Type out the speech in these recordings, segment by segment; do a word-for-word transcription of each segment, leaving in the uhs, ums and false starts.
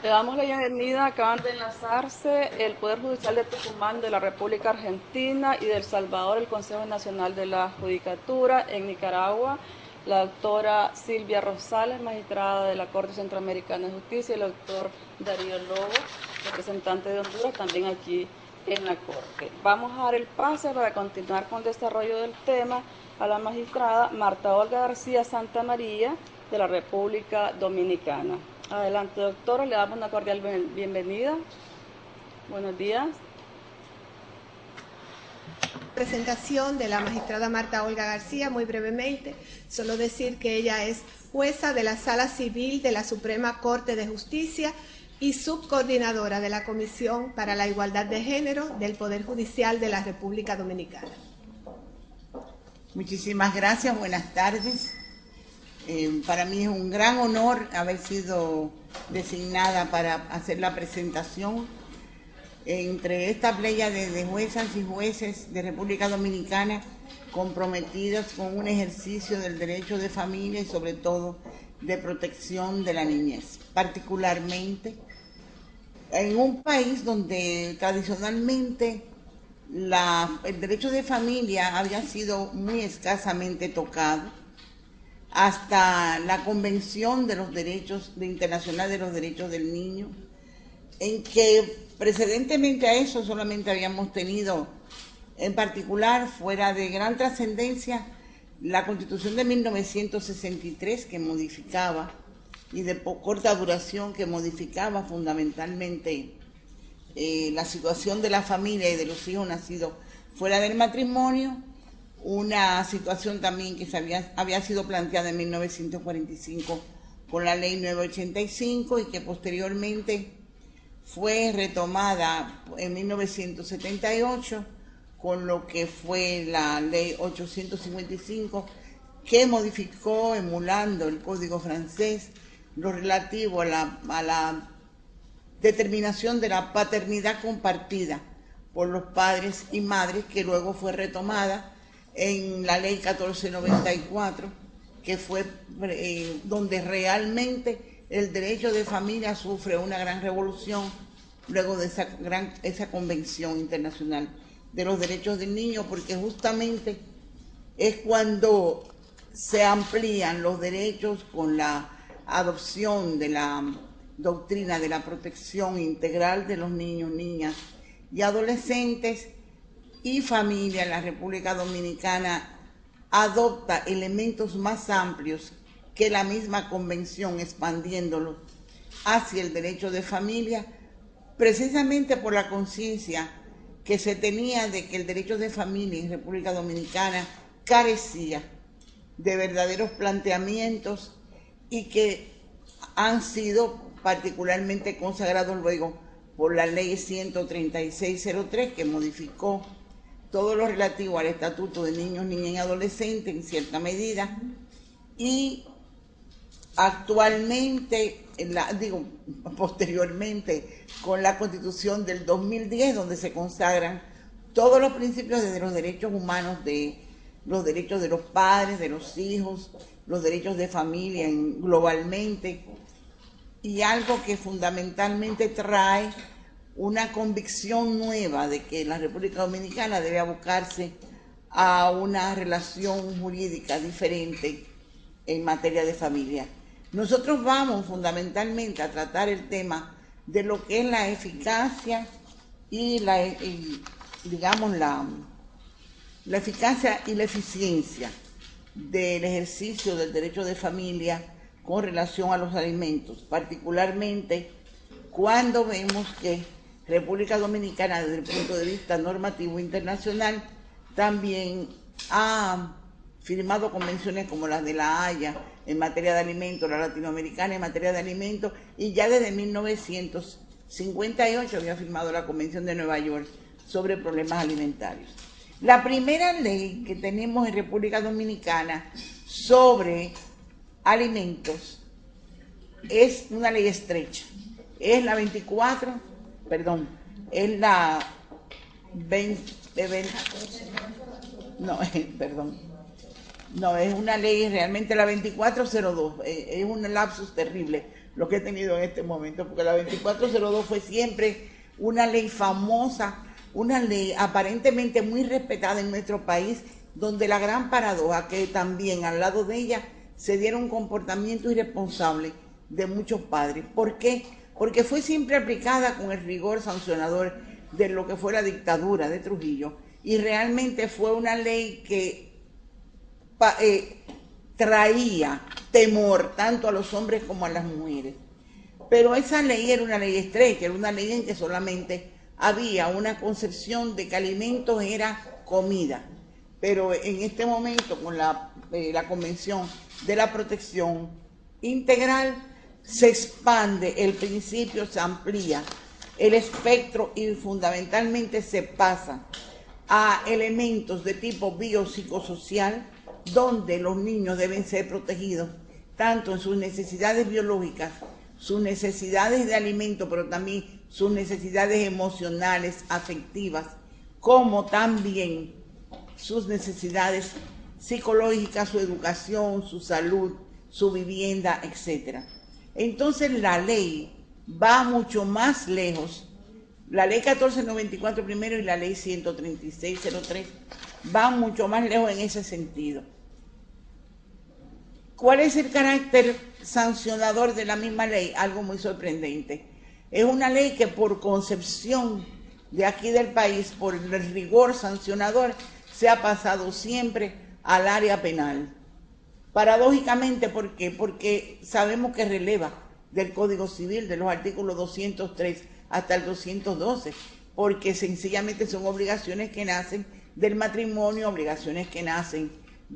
Le damos la bienvenida. Acaban de enlazarse el Poder Judicial de Tucumán de la República Argentina y de El Salvador, el Consejo Nacional de la Judicatura en Nicaragua, la doctora Silvia Rosales, magistrada de la Corte Centroamericana de Justicia, y el doctor Darío Lobo, representante de Honduras, también aquí en la Corte. Vamos a dar el pase para continuar con el desarrollo del tema a la magistrada Marta Olga García Santamaría, de la República Dominicana. Adelante, doctora, le damos una cordial bienvenida. Buenos días. Presentación de la magistrada Marta Olga García, muy brevemente, solo decir que ella es jueza de la Sala Civil de la Suprema Corte de Justicia y subcoordinadora de la Comisión para la Igualdad de Género del Poder Judicial de la República Dominicana. Muchísimas gracias, buenas tardes. Eh, para mí es un gran honor haber sido designada para hacer la presentación entre esta playa de, de juezas y jueces de República Dominicana comprometidos con un ejercicio del derecho de familia y sobre todo de protección de la niñez, particularmente en un país donde tradicionalmente la, el derecho de familia había sido muy escasamente tocado, hasta la Convención de los Derechos de Internacional de los Derechos del Niño, en que precedentemente a eso solamente habíamos tenido, en particular, fuera de gran trascendencia, la Constitución de mil novecientos sesenta y tres, que modificaba, y de corta duración, que modificaba fundamentalmente eh, la situación de la familia y de los hijos nacidos fuera del matrimonio, una situación también que se había, había sido planteada en mil novecientos cuarenta y cinco con la ley novecientos ochenta y cinco y que posteriormente fue retomada en mil novecientos setenta y ocho con lo que fue la ley ochocientos cincuenta y cinco, que modificó, emulando el código francés, lo relativo a la, a la determinación de la paternidad compartida por los padres y madres, que luego fue retomada en la ley catorce noventa y cuatro, que fue eh, donde realmente el derecho de familia sufre una gran revolución luego de esa, gran, esa Convención Internacional de los Derechos del Niño, porque justamente es cuando se amplían los derechos con la adopción de la doctrina de la protección integral de los niños, niñas y adolescentes, y familia. La República Dominicana adopta elementos más amplios que la misma convención, expandiéndolos hacia el derecho de familia, precisamente por la conciencia que se tenía de que el derecho de familia en República Dominicana carecía de verdaderos planteamientos y que han sido particularmente consagrados luego por la ley ciento treinta y seis cero tres, que modificó todo lo relativo al estatuto de niños, niñas y adolescentes en cierta medida, y actualmente, la, digo, posteriormente, con la Constitución del dos mil diez, donde se consagran todos los principios de los derechos humanos, de los derechos de los padres, de los hijos, los derechos de familia en, globalmente, y algo que fundamentalmente trae una convicción nueva de que la República Dominicana debe abocarse a una relación jurídica diferente en materia de familia. Nosotros vamos fundamentalmente a tratar el tema de lo que es la eficacia y la, y, digamos, la, la eficacia y la eficiencia del ejercicio del derecho de familia con relación a los alimentos, particularmente cuando vemos que República Dominicana, desde el punto de vista normativo internacional, también ha firmado convenciones como las de La Haya en materia de alimentos, la latinoamericana en materia de alimentos, y ya desde mil novecientos cincuenta y ocho había firmado la Convención de Nueva York sobre problemas alimentarios. La primera ley que tenemos en República Dominicana sobre alimentos es una ley estrecha, es la veinticuatro, perdón, es la veinte, veinte no, perdón, no, es una ley realmente la veinticuatro cero dos, es un lapsus terrible, lo que he tenido en este momento, porque la veinticuatro cero dos fue siempre una ley famosa, una ley aparentemente muy respetada en nuestro país, donde la gran paradoja que también al lado de ella se dieron un comportamiento irresponsable de muchos padres. ¿Por qué? Porque fue siempre aplicada con el rigor sancionador de lo que fue la dictadura de Trujillo, y realmente fue una ley que eh, traía temor tanto a los hombres como a las mujeres. Pero esa ley era una ley estrecha, era una ley en que solamente había una concepción de que alimentos era comida. Pero en este momento, con la, eh, la Convención de la Protección Integral, se expande el principio, se amplía el espectro y fundamentalmente se pasa a elementos de tipo biopsicosocial, donde los niños deben ser protegidos tanto en sus necesidades biológicas, sus necesidades de alimento, pero también sus necesidades emocionales, afectivas, como también sus necesidades psicológicas, su educación, su salud, su vivienda, etcétera. Entonces la ley va mucho más lejos. La ley catorce noventa y cuatro primero y la ley ciento treinta y seis cero tres van mucho más lejos en ese sentido. ¿Cuál es el carácter sancionador de la misma ley? Algo muy sorprendente. Es una ley que por concepción de aquí del país, por el rigor sancionador, se ha pasado siempre al área penal. Paradójicamente, ¿por qué? Porque sabemos que releva del Código Civil, de los artículos doscientos tres hasta el doscientos doce, porque sencillamente son obligaciones que nacen del matrimonio, obligaciones que nacen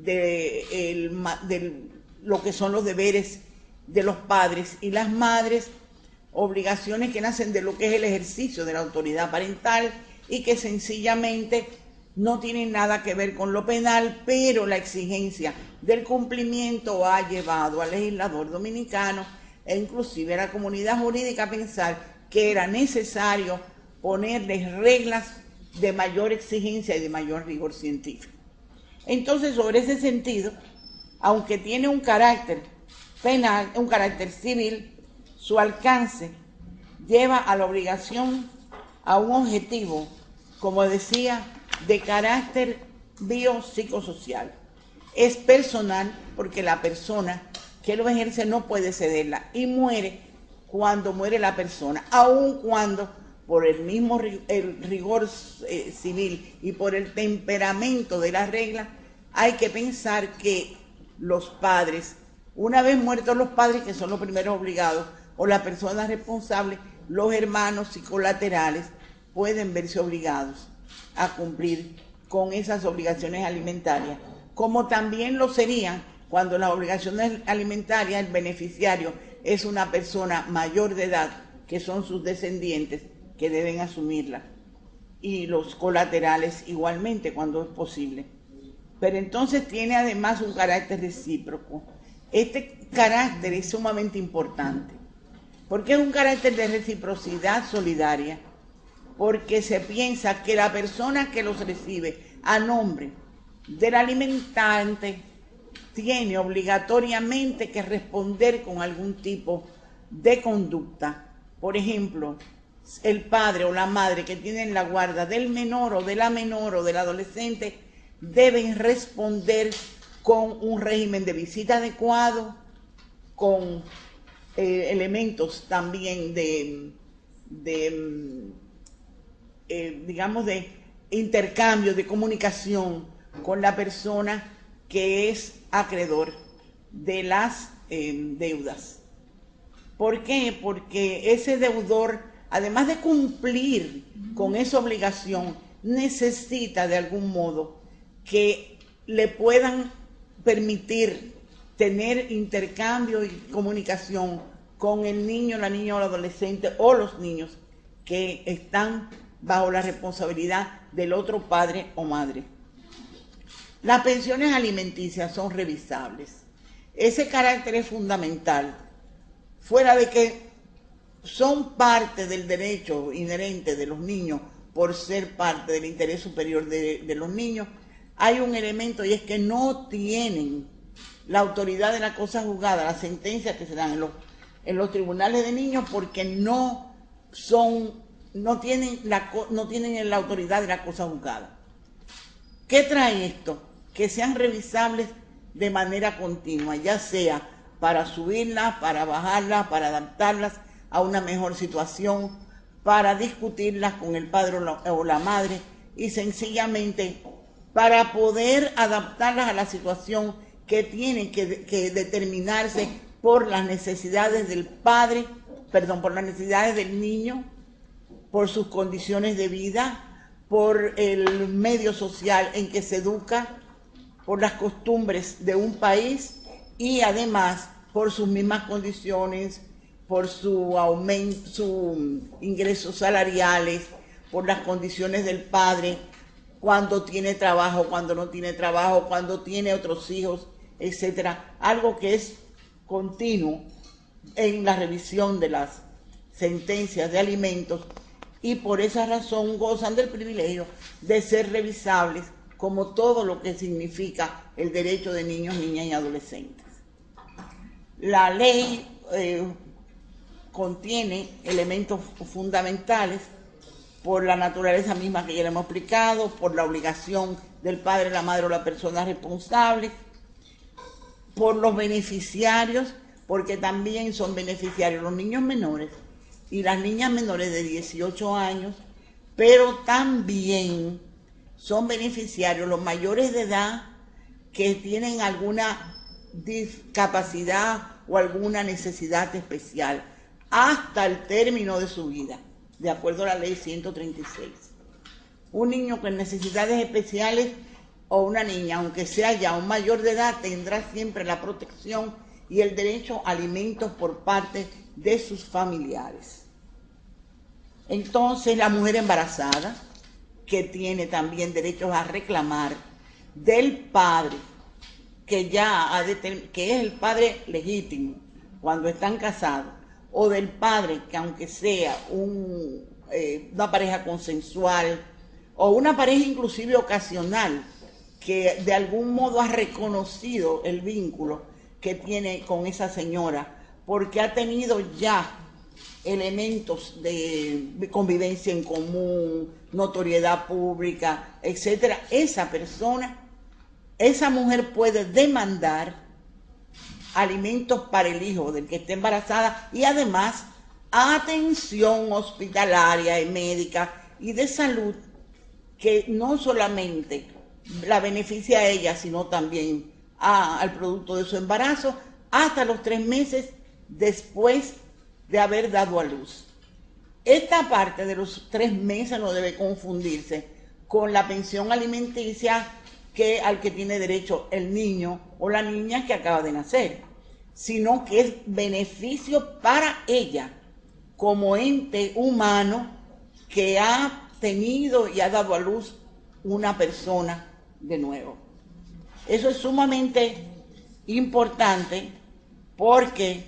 de, el, de lo que son los deberes de los padres y las madres, obligaciones que nacen de lo que es el ejercicio de la autoridad parental y que sencillamente no tienen nada que ver con lo penal, pero la exigencia del cumplimiento ha llevado al legislador dominicano e inclusive a la comunidad jurídica a pensar que era necesario ponerles reglas de mayor exigencia y de mayor rigor científico. Entonces, sobre ese sentido, aunque tiene un carácter penal, un carácter civil, su alcance lleva a la obligación a un objetivo, como decía, de carácter biopsicosocial. Es personal porque la persona que lo ejerce no puede cederla y muere cuando muere la persona, aun cuando por el mismo el rigor eh, civil y por el temperamento de las reglas, hay que pensar que los padres, una vez muertos los padres, que son los primeros obligados, o las personas responsables, los hermanos y colaterales pueden verse obligados a cumplir con esas obligaciones alimentarias, como también lo serían cuando las obligaciones alimentarias, el beneficiario es una persona mayor de edad, que son sus descendientes, que deben asumirla, y los colaterales igualmente cuando es posible. Pero entonces tiene además un carácter recíproco. Este carácter es sumamente importante, porque es un carácter de reciprocidad solidaria, porque se piensa que la persona que los recibe a nombre del alimentante tiene obligatoriamente que responder con algún tipo de conducta. Por ejemplo, el padre o la madre que tienen la guarda del menor o de la menor o del adolescente deben responder con un régimen de visita adecuado, con eh, elementos también de, de eh, digamos, de intercambio, de comunicación con la persona que es acreedor de las eh, deudas. ¿Por qué? Porque ese deudor, además de cumplir con esa obligación, necesita de algún modo que le puedan permitir tener intercambio y comunicación con el niño, la niña o el adolescente o los niños que están bajo la responsabilidad del otro padre o madre. Las pensiones alimenticias son revisables. Ese carácter es fundamental. Fuera de que son parte del derecho inherente de los niños por ser parte del interés superior de, de los niños, hay un elemento y es que no tienen la autoridad de la cosa juzgada, las sentencias que se dan en los, en los tribunales de niños porque no son, no tienen la, no tienen la autoridad de la cosa juzgada. ¿Qué trae esto? Que sean revisables de manera continua, ya sea para subirlas, para bajarlas, para adaptarlas a una mejor situación, para discutirlas con el padre o la madre y sencillamente para poder adaptarlas a la situación que tiene que, que determinarse por las necesidades del padre, perdón, por las necesidades del niño, por sus condiciones de vida, por el medio social en que se educa, por las costumbres de un país y además por sus mismas condiciones, por su aumento, sus ingresos salariales, por las condiciones del padre, cuando tiene trabajo, cuando no tiene trabajo, cuando tiene otros hijos, etcétera. Algo que es continuo en la revisión de las sentencias de alimentos y por esa razón gozan del privilegio de ser revisables como todo lo que significa el derecho de niños, niñas y adolescentes. La ley eh, contiene elementos fundamentales por la naturaleza misma que ya le hemos explicado, por la obligación del padre, la madre o la persona responsable, por los beneficiarios, porque también son beneficiarios los niños menores y las niñas menores de dieciocho años, pero también son beneficiarios los mayores de edad que tienen alguna discapacidad o alguna necesidad especial hasta el término de su vida, de acuerdo a la ley ciento treinta y seis. Un niño con necesidades especiales o una niña, aunque sea ya un mayor de edad, tendrá siempre la protección y el derecho a alimentos por parte de sus familiares. Entonces, la mujer embarazada, que tiene también derechos a reclamar del padre, que ya ha que es el padre legítimo cuando están casados, o del padre que aunque sea un, eh, una pareja consensual o una pareja inclusive ocasional, que de algún modo ha reconocido el vínculo que tiene con esa señora, porque ha tenido ya elementos de convivencia en común, notoriedad pública, etcétera, esa persona, esa mujer puede demandar alimentos para el hijo del que esté embarazada y además atención hospitalaria y médica y de salud que no solamente la beneficia a ella, sino también a, al producto de su embarazo hasta los tres meses después de haber dado a luz. Esta parte de los tres meses no debe confundirse con la pensión alimenticia que al que tiene derecho el niño o la niña que acaba de nacer, sino que es beneficio para ella como ente humano que ha tenido y ha dado a luz una persona de nuevo. Eso es sumamente importante porque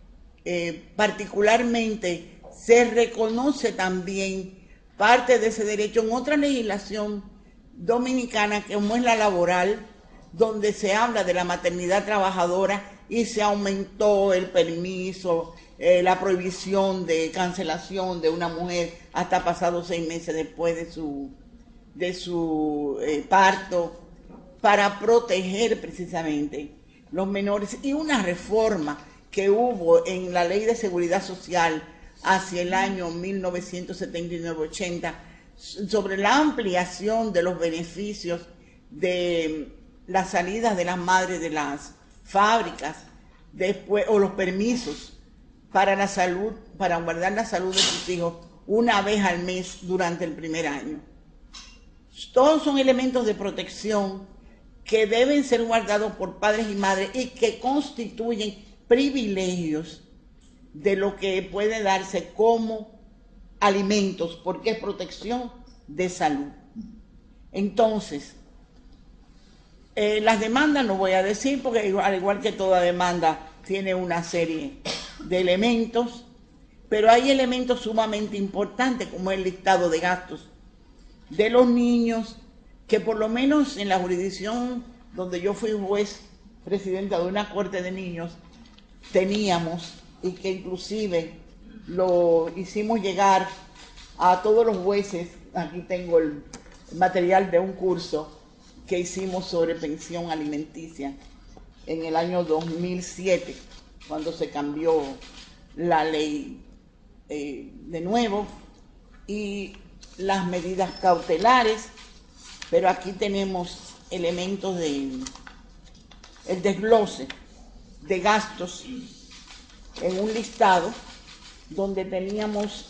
eh, particularmente se reconoce también parte de ese derecho en otra legislación dominicana como es la laboral, donde se habla de la maternidad trabajadora y se aumentó el permiso, eh, la prohibición de cancelación de una mujer hasta pasados seis meses después de su, de su eh, parto, para proteger precisamente los menores, y una reforma que hubo en la Ley de Seguridad Social hacia el año mil novecientos setenta y nueve ochenta sobre la ampliación de los beneficios de las salidas de las madres de las fábricas, después, o los permisos para la salud, para guardar la salud de sus hijos una vez al mes durante el primer año. Todos son elementos de protección que deben ser guardados por padres y madres y que constituyen privilegios de lo que puede darse como alimentos, porque es protección de salud. Entonces, eh, las demandas no voy a decir, porque al igual que toda demanda tiene una serie de elementos, pero hay elementos sumamente importantes como el listado de gastos de los niños, que por lo menos en la jurisdicción donde yo fui juez presidenta de una corte de niños, teníamos y que inclusive lo hicimos llegar a todos los jueces. Aquí tengo el material de un curso que hicimos sobre pensión alimenticia en el año dos mil siete, cuando se cambió la ley eh, de nuevo, y las medidas cautelares, pero aquí tenemos elementos de el desglose de gastos en un listado donde teníamos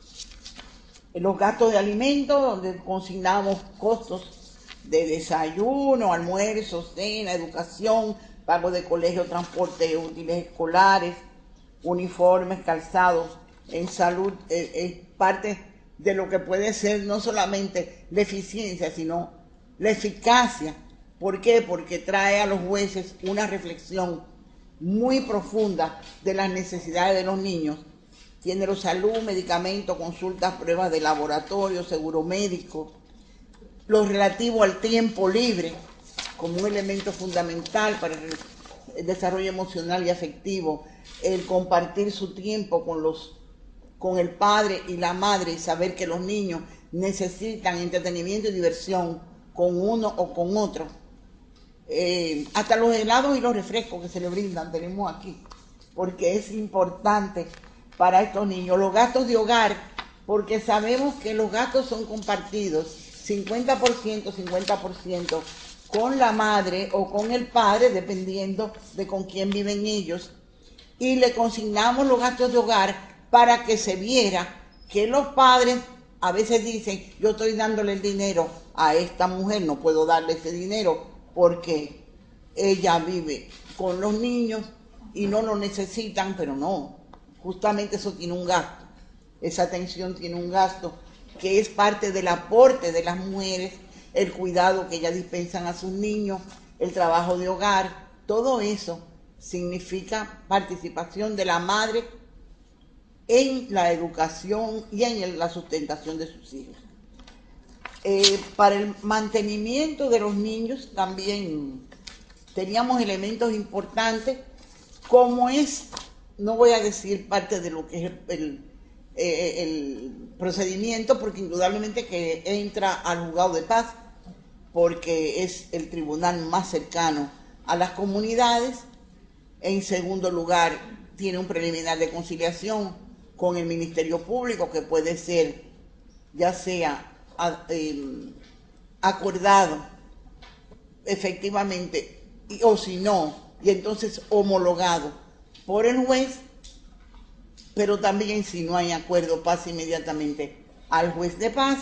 los gastos de alimentos, donde consignábamos costos de desayuno, almuerzo, cena, educación, pago de colegio, transporte de útiles escolares, uniformes, calzados. En salud eh, es parte de lo que puede ser no solamente la eficiencia, sino la eficacia. ¿Por qué? Porque trae a los jueces una reflexión muy profunda de las necesidades de los niños. Tiene los salud, medicamentos, consultas, pruebas de laboratorio, seguro médico, lo relativo al tiempo libre como un elemento fundamental para el desarrollo emocional y afectivo, el compartir su tiempo con, los, con el padre y la madre y saber que los niños necesitan entretenimiento y diversión con uno o con otro. Eh, hasta los helados y los refrescos que se le brindan tenemos aquí, porque es importante para estos niños. Los gastos de hogar, porque sabemos que los gastos son compartidos, cincuenta por ciento, cincuenta por ciento con la madre o con el padre, dependiendo de con quién viven ellos, y le consignamos los gastos de hogar para que se viera que los padres a veces dicen, yo estoy dándole el dinero a esta mujer, no puedo darle ese dinero porque ella vive con los niños y no lo necesitan, pero no, justamente eso tiene un gasto, esa atención tiene un gasto que es parte del aporte de las mujeres, el cuidado que ellas dispensan a sus niños, el trabajo de hogar, todo eso significa participación de la madre en la educación y en la sustentación de sus hijos. Eh, para el mantenimiento de los niños también teníamos elementos importantes, como es, no voy a decir parte de lo que es el, el, el procedimiento, porque indudablemente que entra al juzgado de paz, porque es el tribunal más cercano a las comunidades. En segundo lugar, tiene un preliminar de conciliación con el Ministerio Público, que puede ser ya sea eh, acordado efectivamente y, o si no, y entonces homologado por el juez, pero también si no hay acuerdo pasa inmediatamente al juez de paz,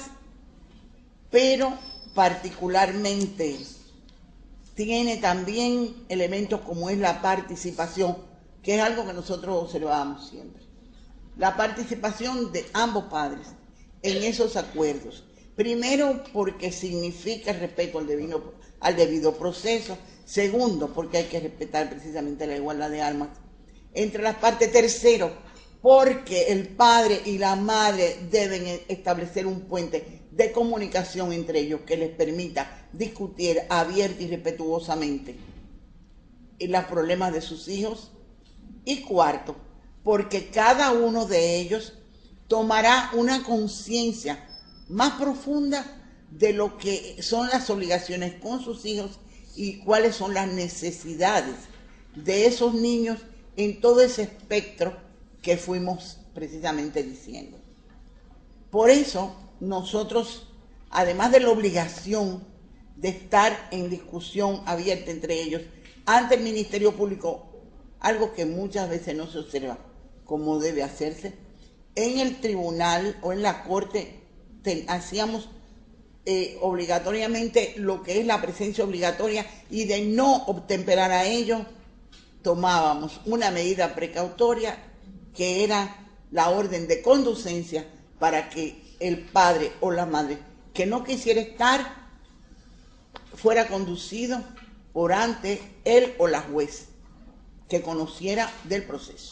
pero particularmente tiene también elementos como es la participación, que es algo que nosotros observamos siempre. La participación de ambos padres en esos acuerdos. Primero, porque significa el respeto al debido, al debido proceso. Segundo, porque hay que respetar precisamente la igualdad de armas entre las partes. Tercero, porque el padre y la madre deben establecer un puente de comunicación entre ellos que les permita discutir abierta y respetuosamente los problemas de sus hijos. Y cuarto, porque cada uno de ellos tomará una conciencia más profunda de lo que son las obligaciones con sus hijos y cuáles son las necesidades de esos niños en todo ese espectro que fuimos precisamente diciendo. Por eso nosotros, además de la obligación de estar en discusión abierta entre ellos, ante el Ministerio Público, algo que muchas veces no se observa como debe hacerse, en el tribunal o en la corte ten, hacíamos eh, obligatoriamente lo que es la presencia obligatoria, y de no obtemperar a ello, tomábamos una medida precautoria que era la orden de conducencia para que el padre o la madre que no quisiera estar fuera conducido por ante él o la juez que conociera del proceso.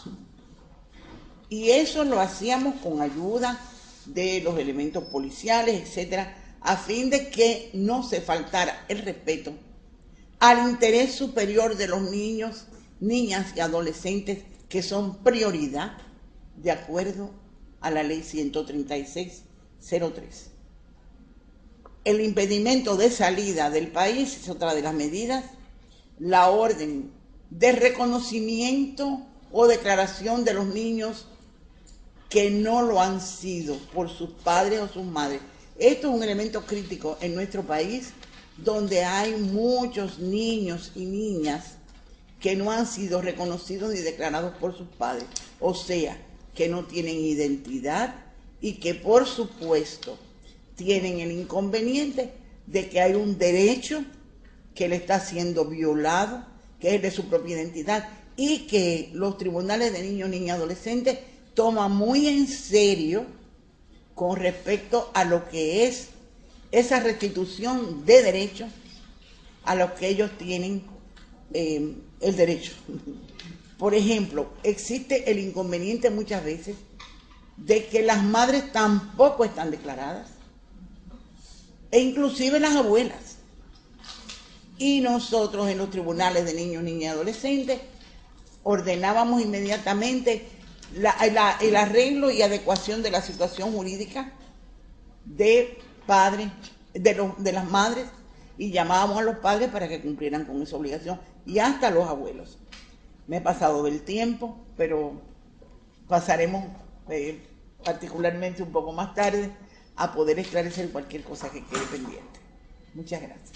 Y eso lo hacíamos con ayuda de los elementos policiales, etcétera, a fin de que no se faltara el respeto al interés superior de los niños, niñas y adolescentes que son prioridad de acuerdo a la ley ciento treinta y seis cero tres. El impedimento de salida del país es otra de las medidas. La orden de reconocimiento o declaración de los niños que no lo han sido por sus padres o sus madres. Esto es un elemento crítico en nuestro país, donde hay muchos niños y niñas que no han sido reconocidos ni declarados por sus padres, o sea, que no tienen identidad y que por supuesto tienen el inconveniente de que hay un derecho que le está siendo violado, que es el de su propia identidad, y que los tribunales de niños, niñas y adolescentes toman muy en serio con respecto a lo que es esa restitución de derechos a los que ellos tienen eh, el derecho. Por ejemplo, existe el inconveniente muchas veces de que las madres tampoco están declaradas, e inclusive las abuelas. Y nosotros en los tribunales de niños, niñas y adolescentes ordenábamos inmediatamente la, la, el arreglo y adecuación de la situación jurídica de padres, de, los, de las madres, y llamábamos a los padres para que cumplieran con esa obligación, y hasta los abuelos. Me he pasado del tiempo, pero pasaremos eh, particularmente un poco más tarde a poder esclarecer cualquier cosa que quede pendiente. Muchas gracias.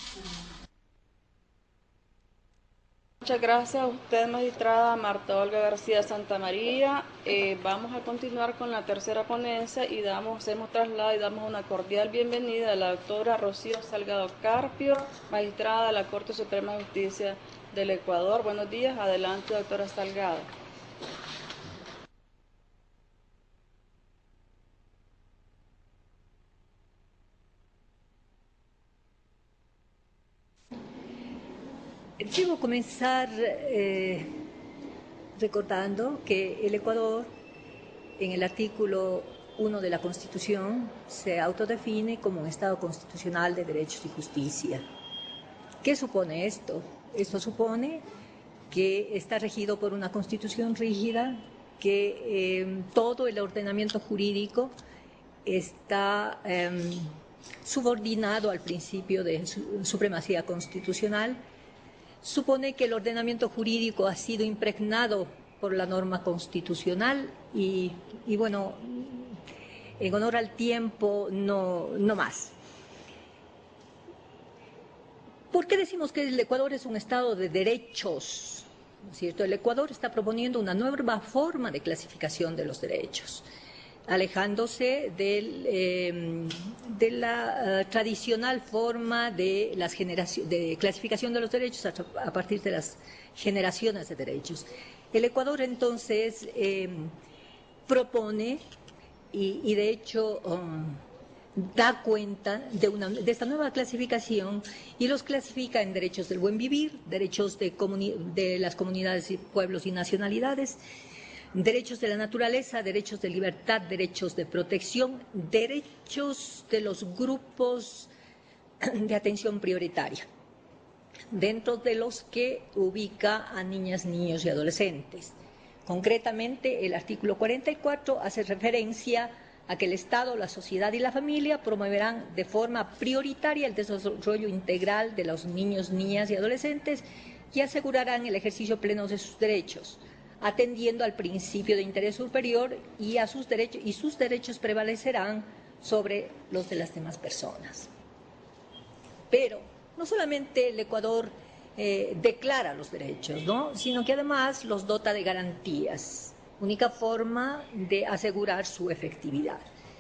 Muchas gracias a usted, magistrada Marta Olga García Santamaría. Eh, vamos a continuar con la tercera ponencia y damos, hacemos traslado y damos una cordial bienvenida a la doctora Rocío Salgado Carpio, magistrada de la Corte Suprema de Justicia del Ecuador. Buenos días, adelante, doctora Salgado. Debo comenzar eh, recordando que el Ecuador, en el artículo uno de la Constitución, se autodefine como un Estado constitucional de derechos y justicia. ¿Qué supone esto? Esto supone que está regido por una Constitución rígida, que eh, todo el ordenamiento jurídico está eh, subordinado al principio de su, supremacía constitucional. Supone que el ordenamiento jurídico ha sido impregnado por la norma constitucional y, y bueno, en honor al tiempo, no, no más. ¿Por qué decimos que el Ecuador es un Estado de derechos? ¿No es cierto? El Ecuador está proponiendo una nueva forma de clasificación de los derechos, alejándose del, eh, de la uh, tradicional forma de, las de clasificación de los derechos a, a partir de las generaciones de derechos. El Ecuador entonces eh, propone y, y de hecho um, da cuenta de, una, de esta nueva clasificación y los clasifica en derechos del buen vivir, derechos de, de las comunidades, y pueblos y nacionalidades, derechos de la naturaleza, derechos de libertad, derechos de protección, derechos de los grupos de atención prioritaria, dentro de los que ubica a niñas, niños y adolescentes. Concretamente, el artículo cuarenta y cuatro hace referencia a que el Estado, la sociedad y la familia promoverán de forma prioritaria el desarrollo integral de los niños, niñas y adolescentes y asegurarán el ejercicio pleno de sus derechos, atendiendo al principio de interés superior y, a sus derechos, y sus derechos prevalecerán sobre los de las demás personas. Pero no solamente el Ecuador eh, declara los derechos, ¿no?, sino que además los dota de garantías, única forma de asegurar su efectividad.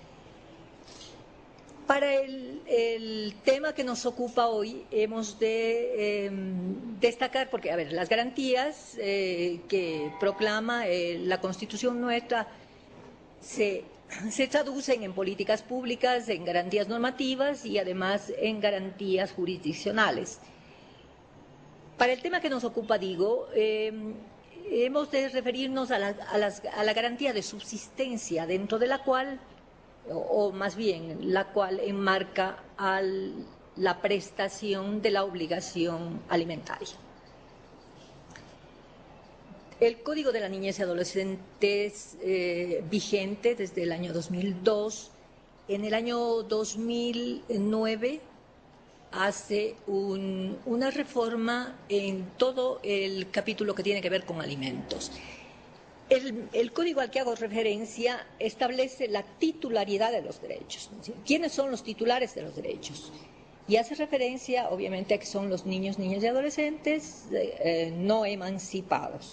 Para el, el tema que nos ocupa hoy hemos de eh, destacar, porque, a ver, las garantías eh, que proclama eh, la Constitución nuestra se, se traducen en políticas públicas, en garantías normativas y además en garantías jurisdiccionales. Para el tema que nos ocupa, digo, eh, hemos de referirnos a la, a, las, a la garantía de subsistencia, dentro de la cual, o, o más bien, la cual enmarca al, la prestación de la obligación alimentaria. El Código de la Niñez y Adolescentes eh, vigente desde el año dos mil dos. En el año dos mil nueve hace un, una reforma en todo el capítulo que tiene que ver con alimentos. El, el código al que hago referencia establece la titularidad de los derechos. ¿Quiénes son los titulares de los derechos? Y hace referencia, obviamente, a que son los niños, niñas y adolescentes eh, no emancipados.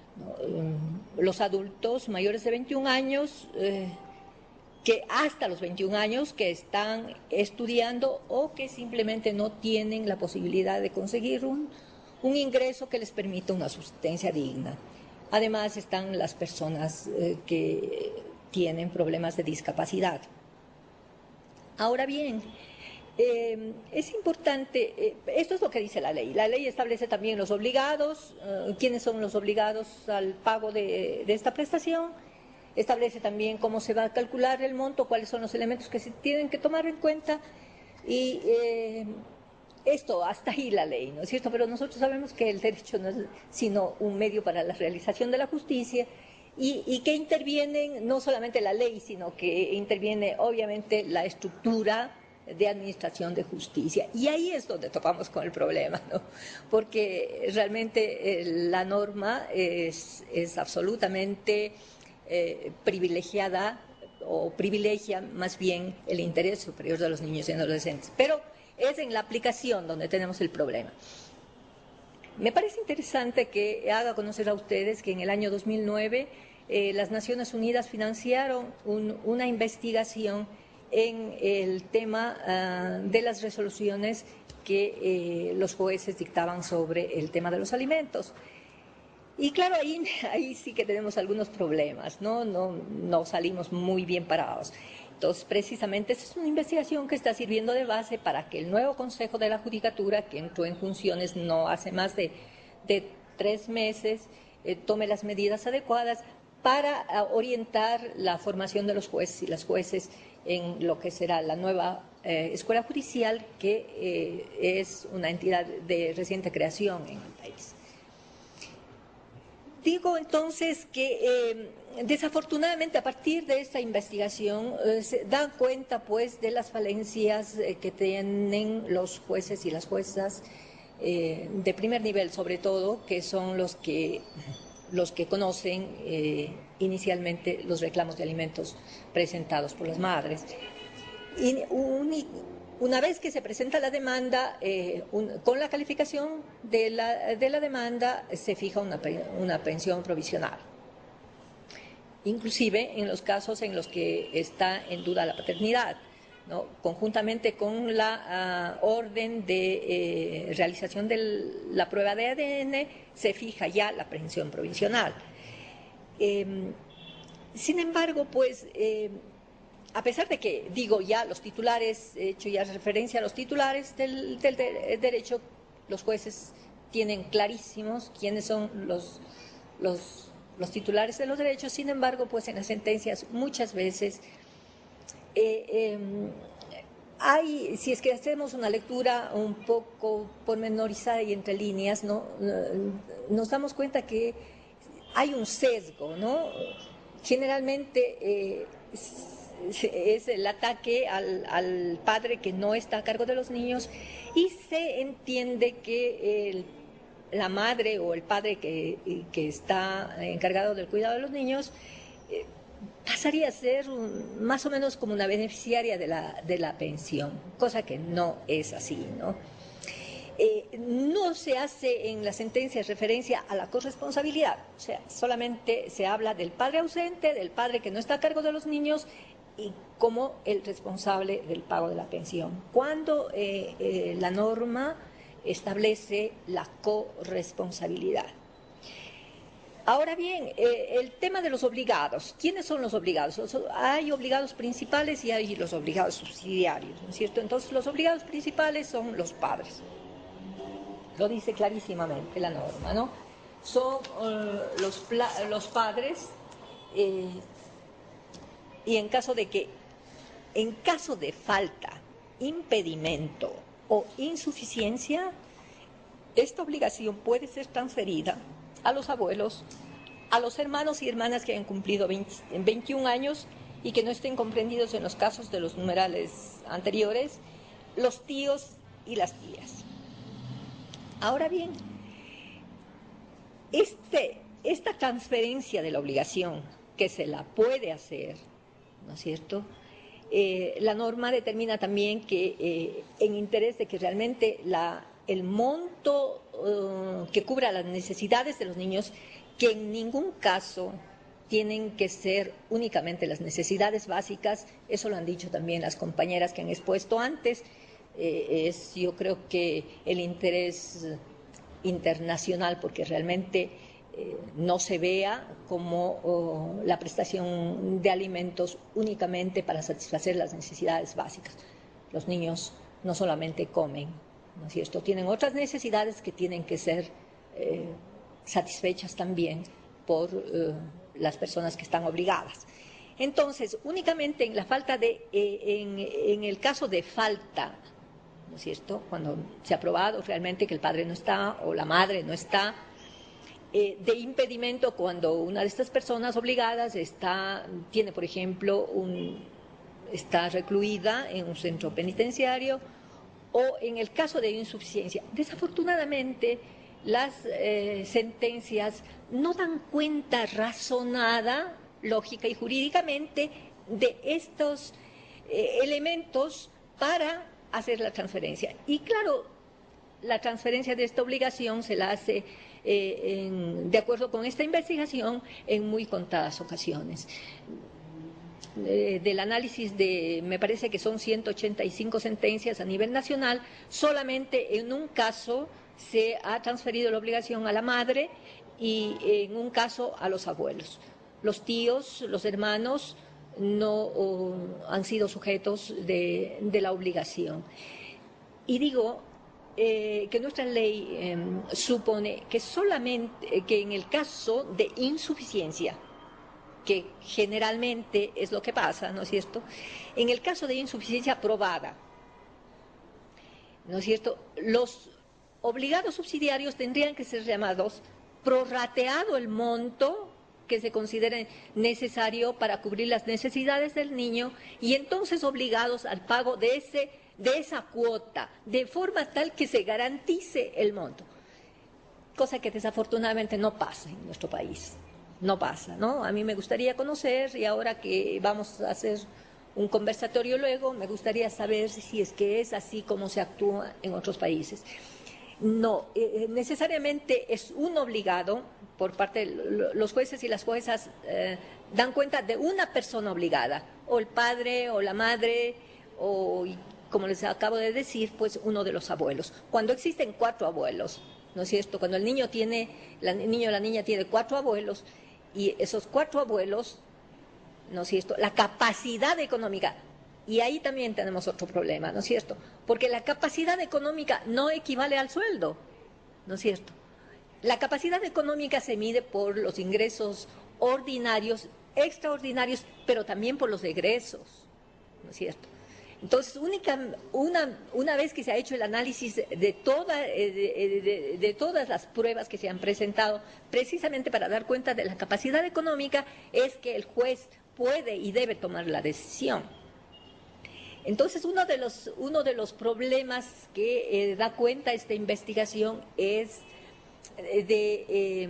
Los adultos mayores de veintiún años, eh, que hasta los veintiún años, que están estudiando o que simplemente no tienen la posibilidad de conseguir un, un ingreso que les permita una subsistencia digna. Además están las personas eh, que tienen problemas de discapacidad. Ahora bien, eh, es importante, eh, esto es lo que dice la ley. La ley establece también los obligados, eh, quiénes son los obligados al pago de, de esta prestación. Establece también cómo se va a calcular el monto, cuáles son los elementos que se tienen que tomar en cuenta y eh, esto, hasta ahí la ley, ¿no es cierto? Pero nosotros sabemos que el derecho no es sino un medio para la realización de la justicia y, y que intervienen no solamente la ley, sino que interviene obviamente la estructura de administración de justicia. Y ahí es donde topamos con el problema, ¿no? Porque realmente eh, la norma es, es absolutamente eh, privilegiada o privilegia más bien el interés superior de los niños y adolescentes. Pero es en la aplicación donde tenemos el problema. Me parece interesante que haga conocer a ustedes que en el año dos mil nueve eh, las Naciones Unidas financiaron un, una investigación en el tema uh, de las resoluciones que eh, los jueces dictaban sobre el tema de los alimentos. Y claro, ahí, ahí sí que tenemos algunos problemas, ¿no? No, no salimos muy bien parados. Entonces, precisamente, esa es una investigación que está sirviendo de base para que el nuevo Consejo de la Judicatura, que entró en funciones no hace más de, de tres meses, eh, tome las medidas adecuadas para uh, orientar la formación de los jueces y las jueces en lo que será la nueva eh, Escuela Judicial, que eh, es una entidad de reciente creación en el país. Digo entonces que eh, desafortunadamente a partir de esta investigación eh, se dan cuenta pues de las falencias eh, que tienen los jueces y las juezas eh, de primer nivel sobre todo, que son los que, los que conocen eh, inicialmente los reclamos de alimentos presentados por las madres. Y un, Una vez que se presenta la demanda, eh, un, con la calificación de la, de la demanda se fija una, una pensión provisional. Inclusive en los casos en los que está en duda la paternidad, ¿no? Conjuntamente con la uh, orden de eh, realización de la prueba de A D N, se fija ya la pensión provisional. Eh, sin embargo, pues... Eh, a pesar de que, digo ya, los titulares, he hecho ya referencia a los titulares del, del, del derecho, los jueces tienen clarísimos quiénes son los, los, los titulares de los derechos, sin embargo, pues en las sentencias muchas veces eh, eh, hay, si es que hacemos una lectura un poco pormenorizada y entre líneas, ¿no? Nos damos cuenta que hay un sesgo, ¿no? Generalmente eh, es el ataque al, al padre que no está a cargo de los niños y se entiende que el, la madre o el padre que, que está encargado del cuidado de los niños eh, pasaría a ser un, más o menos como una beneficiaria de la, de la pensión, cosa que no es así, ¿no? Eh, no se hace en las sentencias referencia a la corresponsabilidad, o sea, solamente se habla del padre ausente, del padre que no está a cargo de los niños y como el responsable del pago de la pensión, cuando eh, eh, la norma establece la corresponsabilidad. Ahora bien, eh, el tema de los obligados. ¿Quiénes son los obligados? Los, hay obligados principales y hay los obligados subsidiarios, ¿no es cierto? Entonces, los obligados principales son los padres. Lo dice clarísimamente la norma, ¿no? Son uh, los, los padres eh, y en caso de que, en caso de falta, impedimento o insuficiencia, esta obligación puede ser transferida a los abuelos, a los hermanos y hermanas que hayan cumplido veinte, veintiún años y que no estén comprendidos en los casos de los numerales anteriores, los tíos y las tías. Ahora bien, este, esta transferencia de la obligación, que se la puede hacer, ¿no es cierto?, Eh, la norma determina también que eh, en interés de que realmente la, el monto uh, que cubra las necesidades de los niños, que en ningún caso tienen que ser únicamente las necesidades básicas, eso lo han dicho también las compañeras que han expuesto antes, eh, es yo creo que el interés internacional, porque realmente Eh, no se vea como oh, la prestación de alimentos únicamente para satisfacer las necesidades básicas. Los niños no solamente comen, ¿no es cierto?, tienen otras necesidades que tienen que ser eh, satisfechas también por eh, las personas que están obligadas. Entonces, únicamente en la falta de, eh, en, en el caso de falta, ¿no es cierto?, cuando se ha probado realmente que el padre no está o la madre no está, Eh, de impedimento cuando una de estas personas obligadas está, tiene, por ejemplo, un, está recluida en un centro penitenciario, o en el caso de insuficiencia. Desafortunadamente, las eh, sentencias no dan cuenta razonada, lógica y jurídicamente de estos eh, elementos para hacer la transferencia. Y claro, la transferencia de esta obligación se la hace Eh, en, de acuerdo con esta investigación, en muy contadas ocasiones. Eh, del análisis de, me parece que son ciento ochenta y cinco sentencias a nivel nacional, solamente en un caso se ha transferido la obligación a la madre y en un caso a los abuelos. Los tíos, los hermanos no oh, han sido sujetos de, de la obligación. Y digo, Eh, que nuestra ley eh, supone que solamente, eh, que en el caso de insuficiencia, que generalmente es lo que pasa, ¿no es cierto?, en el caso de insuficiencia probada, ¿no es cierto?, los obligados subsidiarios tendrían que ser llamados prorrateado el monto que se considere necesario para cubrir las necesidades del niño y entonces obligados al pago de ese de esa cuota, de forma tal que se garantice el monto, cosa que desafortunadamente no pasa en nuestro país, no pasa, ¿no? A mí me gustaría conocer, y ahora que vamos a hacer un conversatorio luego, me gustaría saber si es que es así como se actúa en otros países. No, eh, necesariamente es un obligado, por parte de los jueces y las juezas eh, dan cuenta de una persona obligada, o el padre, o la madre, o, como les acabo de decir, pues uno de los abuelos. Cuando existen cuatro abuelos, ¿no es cierto?, cuando el niño tiene, la, el niño o la niña tiene cuatro abuelos, y esos cuatro abuelos, ¿no es cierto?, la capacidad económica, y ahí también tenemos otro problema, ¿no es cierto?, porque la capacidad económica no equivale al sueldo, ¿no es cierto? La capacidad económica se mide por los ingresos ordinarios, extraordinarios, pero también por los egresos, ¿no es cierto? Entonces, única, una, una vez que se ha hecho el análisis de, toda, de, de, de todas las pruebas que se han presentado, precisamente para dar cuenta de la capacidad económica, es que el juez puede y debe tomar la decisión. Entonces, uno de los, uno de los problemas que eh, da cuenta esta investigación es de... Eh,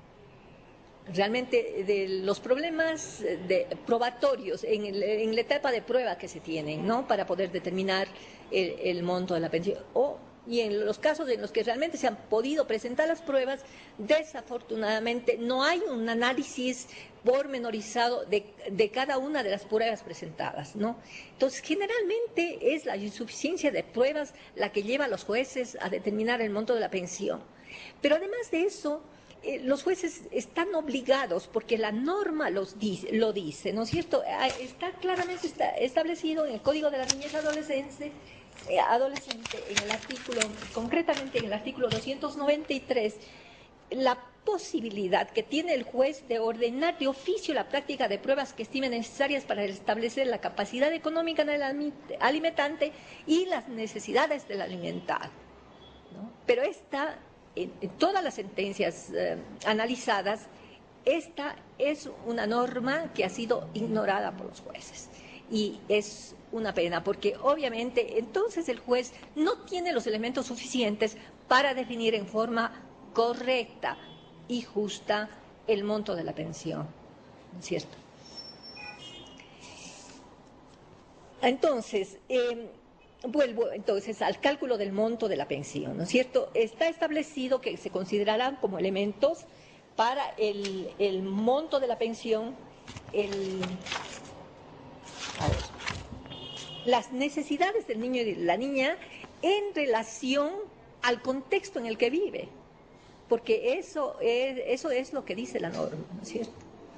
realmente de los problemas de, probatorios en, el, en la etapa de prueba que se tienen, ¿no?, para poder determinar el, el monto de la pensión. O, y en los casos en los que realmente se han podido presentar las pruebas, desafortunadamente no hay un análisis pormenorizado de, de cada una de las pruebas presentadas, ¿no? Entonces, generalmente es la insuficiencia de pruebas la que lleva a los jueces a determinar el monto de la pensión. Pero además de eso, Eh, los jueces están obligados, porque la norma los dice, lo dice, ¿no es cierto? Está claramente está establecido en el Código de la Niñez y Adolescencia, eh, adolescente, en el artículo, concretamente en el artículo doscientos noventa y tres, la posibilidad que tiene el juez de ordenar de oficio la práctica de pruebas que estime necesarias para establecer la capacidad económica del alimentante y las necesidades del alimentado, ¿no? Pero esta... En, en todas las sentencias eh, analizadas, esta es una norma que ha sido ignorada por los jueces y es una pena porque obviamente entonces el juez no tiene los elementos suficientes para definir en forma correcta y justa el monto de la pensión, ¿no es cierto? Entonces, eh, vuelvo entonces al cálculo del monto de la pensión, ¿no es cierto? Está establecido que se considerarán como elementos para el, el monto de la pensión el, a ver, las necesidades del niño y de la niña en relación al contexto en el que vive, porque eso es, eso es lo que dice la norma, ¿no es cierto?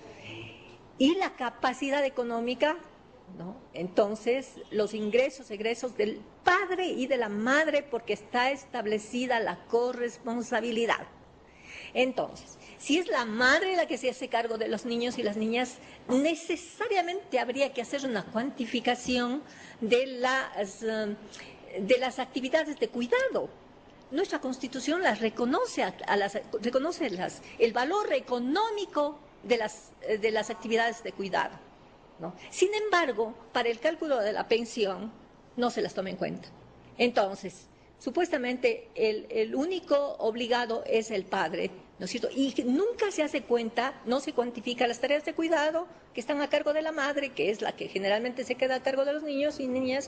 Y la capacidad económica, ¿no? Entonces, los ingresos, egresos del padre y de la madre, porque está establecida la corresponsabilidad. Entonces, si es la madre la que se hace cargo de los niños y las niñas, necesariamente habría que hacer una cuantificación de las, de las actividades de cuidado. Nuestra Constitución las reconoce, a, a las, reconoce las, el valor económico de las, de las actividades de cuidado, ¿no? Sin embargo, para el cálculo de la pensión no se las toma en cuenta. Entonces, supuestamente el, el único obligado es el padre, ¿no es cierto? Y nunca se hace cuenta, no se cuantifica las tareas de cuidado que están a cargo de la madre, que es la que generalmente se queda a cargo de los niños y niñas,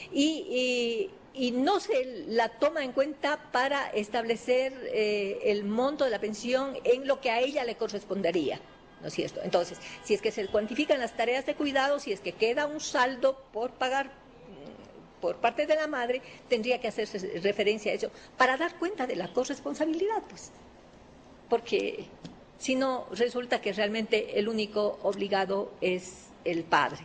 y, y, y no se la toma en cuenta para establecer eh, el monto de la pensión en lo que a ella le correspondería, ¿no es cierto? Entonces, si es que se cuantifican las tareas de cuidado, si es que queda un saldo por pagar por parte de la madre, tendría que hacerse referencia a eso para dar cuenta de la corresponsabilidad, pues, porque si no, resulta que realmente el único obligado es el padre.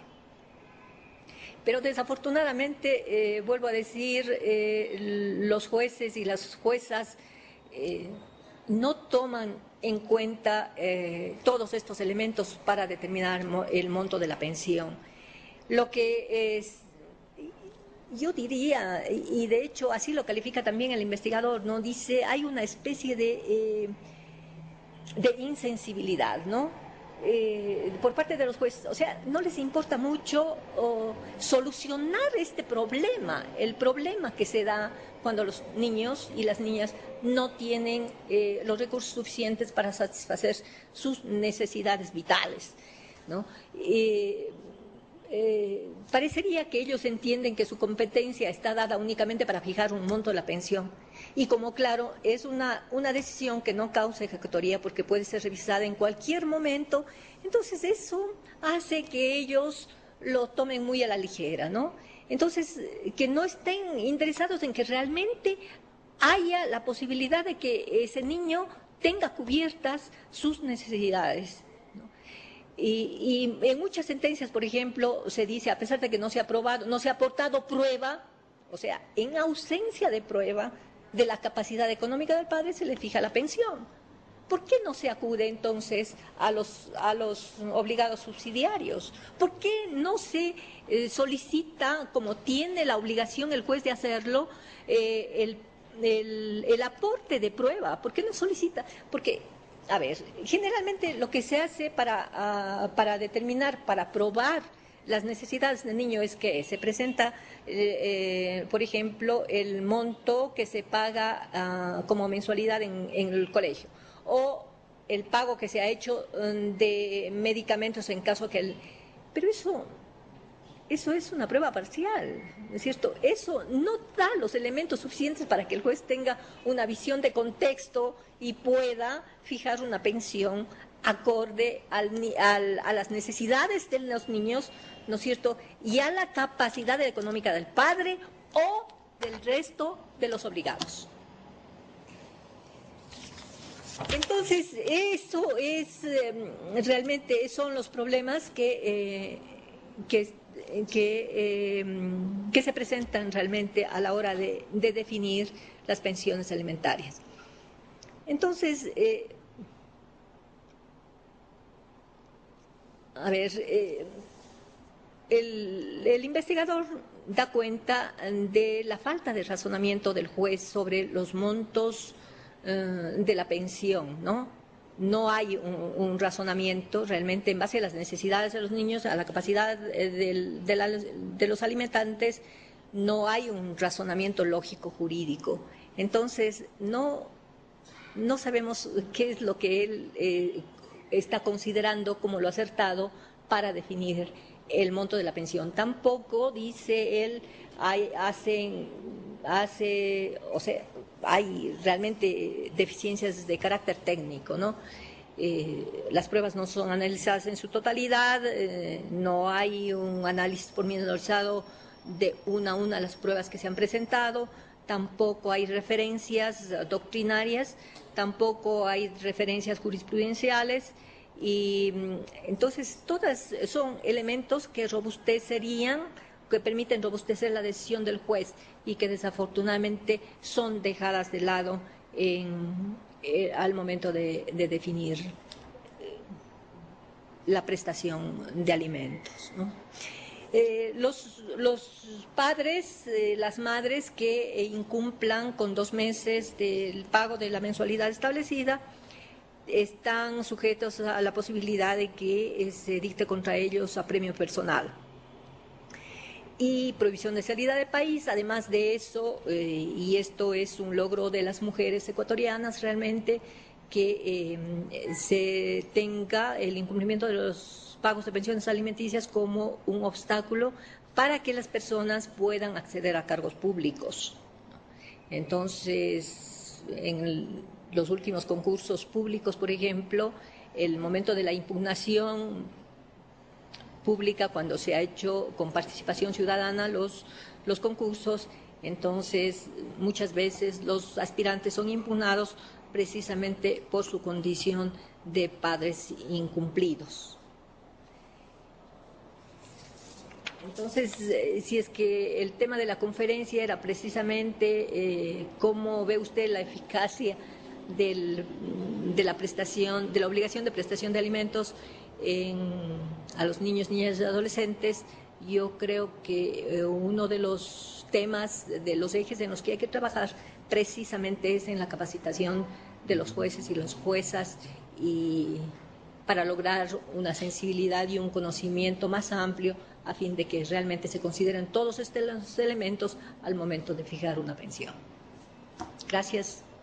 Pero desafortunadamente, eh, vuelvo a decir, eh, los jueces y las juezas eh, no toman en cuenta eh, todos estos elementos para determinar el monto de la pensión. Lo que es, yo diría, y de hecho así lo califica también el investigador, ¿no? Dice, hay una especie de, eh, de insensibilidad, ¿no? Eh, por parte de los jueces, o sea, no les importa mucho oh, solucionar este problema, el problema que se da cuando los niños y las niñas no tienen eh, los recursos suficientes para satisfacer sus necesidades vitales, ¿no? Eh, Eh, parecería que ellos entienden que su competencia está dada únicamente para fijar un monto de la pensión y como claro es una, una decisión que no causa ejecutoría porque puede ser revisada en cualquier momento, entonces eso hace que ellos lo tomen muy a la ligera, ¿no? Entonces que no estén interesados en que realmente haya la posibilidad de que ese niño tenga cubiertas sus necesidades. Y, y en muchas sentencias, por ejemplo, se dice, a pesar de que no se ha probado, no se ha aportado prueba, o sea, en ausencia de prueba de la capacidad económica del padre, se le fija la pensión. ¿Por qué no se acude entonces a los, a los obligados subsidiarios? ¿Por qué no se eh, solicita, como tiene la obligación el juez de hacerlo, eh, el, el, el aporte de prueba? ¿Por qué no solicita? Porque a ver, generalmente lo que se hace para, uh, para determinar, para probar las necesidades del niño es que se presenta, eh, eh, por ejemplo, el monto que se paga uh, como mensualidad en, en el colegio o el pago que se ha hecho um, de medicamentos en caso que el... Pero eso... Eso es una prueba parcial, ¿no es cierto? Eso no da los elementos suficientes para que el juez tenga una visión de contexto y pueda fijar una pensión acorde al, al, a las necesidades de los niños, ¿no es cierto? Y a la capacidad económica del padre o del resto de los obligados. Entonces, eso es, eh, realmente son los problemas que... Eh, que Que, eh, que se presentan realmente a la hora de, de definir las pensiones alimentarias. Entonces, eh, a ver, eh, el, el investigador da cuenta de la falta de razonamiento del juez sobre los montos eh, de la pensión, ¿no? no hay un, un razonamiento realmente en base a las necesidades de los niños, a la capacidad de, de, la, de los alimentantes, no hay un razonamiento lógico jurídico. Entonces, no, no sabemos qué es lo que él eh, está considerando como lo acertado para definir el monto de la pensión. Tampoco, dice él, hay, hacen, hace, o sea, hay realmente deficiencias de carácter técnico, ¿no? Eh, las pruebas no son analizadas en su totalidad, eh, no hay un análisis pormenorizado de una a una las pruebas que se han presentado, tampoco hay referencias doctrinarias, tampoco hay referencias jurisprudenciales, y entonces todas son elementos que robustecerían, que permiten robustecer la decisión del juez y que desafortunadamente son dejadas de lado en, eh, al momento de, de definir eh, la prestación de alimentos, ¿no? Eh, los, los padres, eh, las madres que eh, incumplan con dos meses del pago de la mensualidad establecida están sujetos a la posibilidad de que eh, se dicte contra ellos apremio personal y prohibición de salida del país. Además de eso, eh, y esto es un logro de las mujeres ecuatorianas realmente, que eh, se tenga el incumplimiento de los pagos de pensiones alimenticias como un obstáculo para que las personas puedan acceder a cargos públicos. Entonces, en el, los últimos concursos públicos, por ejemplo, el momento de la impugnación pública, cuando se ha hecho con participación ciudadana los, los concursos, entonces muchas veces los aspirantes son impugnados precisamente por su condición de padres incumplidos. Entonces, eh, si es que el tema de la conferencia era precisamente eh, cómo ve usted la eficacia del, de la prestación, de la obligación de prestación de alimentos en, a los niños, niñas y adolescentes, yo creo que eh, uno de los temas, de los ejes en los que hay que trabajar precisamente es en la capacitación de los jueces y las juezas, y para lograr una sensibilidad y un conocimiento más amplio a fin de que realmente se consideren todos estos elementos al momento de fijar una pensión. Gracias.